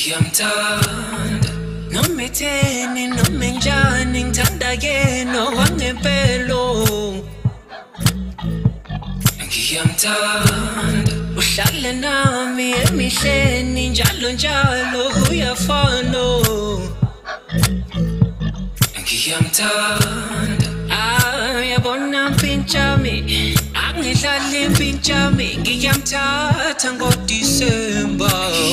ngiyamthanda noma etheni noma enjani ngithanda yena wangempelo ngiyamthanda uhlale nami emihleni njalo njalo uyafana ngiyamthanda yabona mpinchami angidlali mpinchami ngiyamthatha ngoDisemba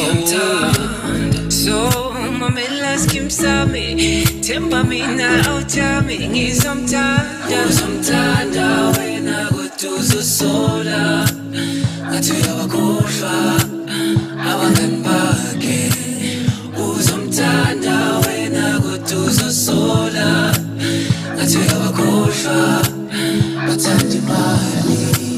so mamela skimsami themba mina awuthami ngizomthanda wena kuduzusola ngathi uyabakhohlwa abangani bakhe uzomthanda wena kuduzusola ngathi uyabakhohlwa bathanda imali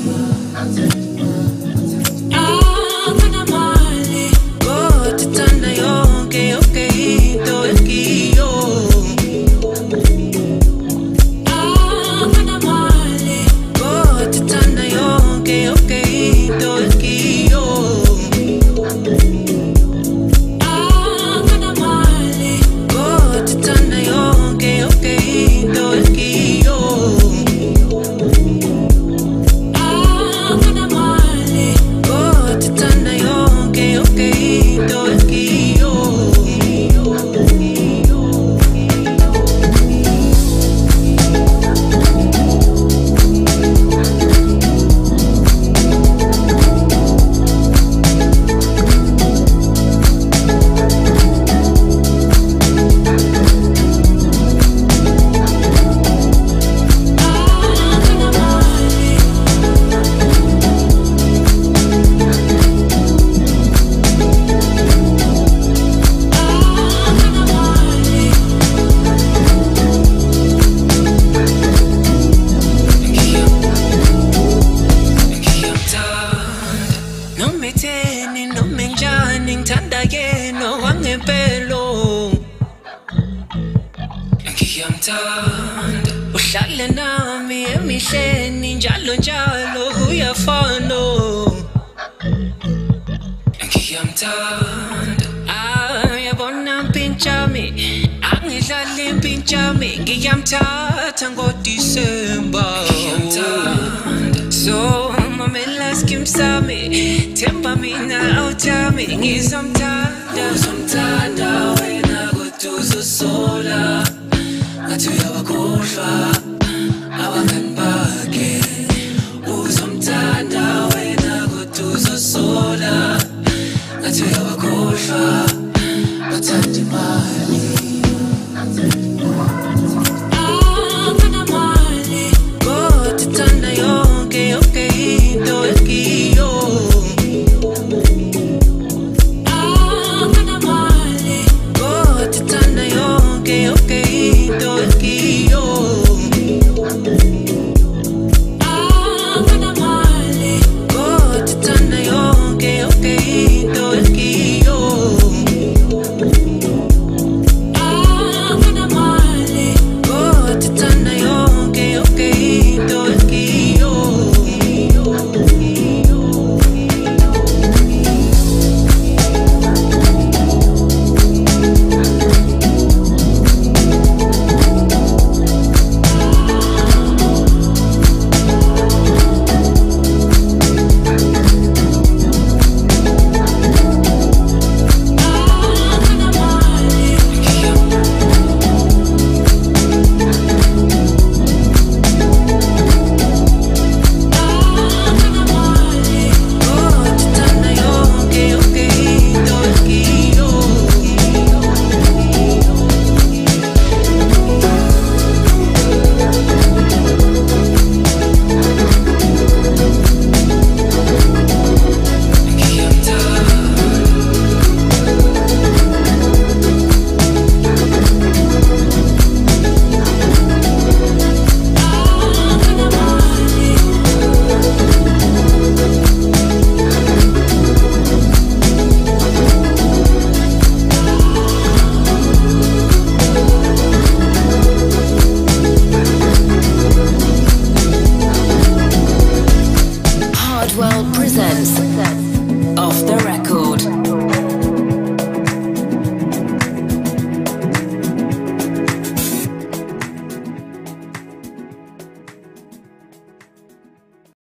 uhlale nami emihleni njalo njalo uyafana ngiyamthanda yabona mpinchami angidlali mpinchami ngiyamthatha ngoDisemba so mamela skimsami themba mina awuthami ngizomthanda wena kuduzusola ngathi uyabakhohlwa abangani bakhe uzomthanda wena kuduzusola ngathi uyabakhohlwa bathanda imali kodwa yonke into ekiyo kodwa yonke into ekiyo kodwa yonke into ekiyo Hardwell presents Off the Record.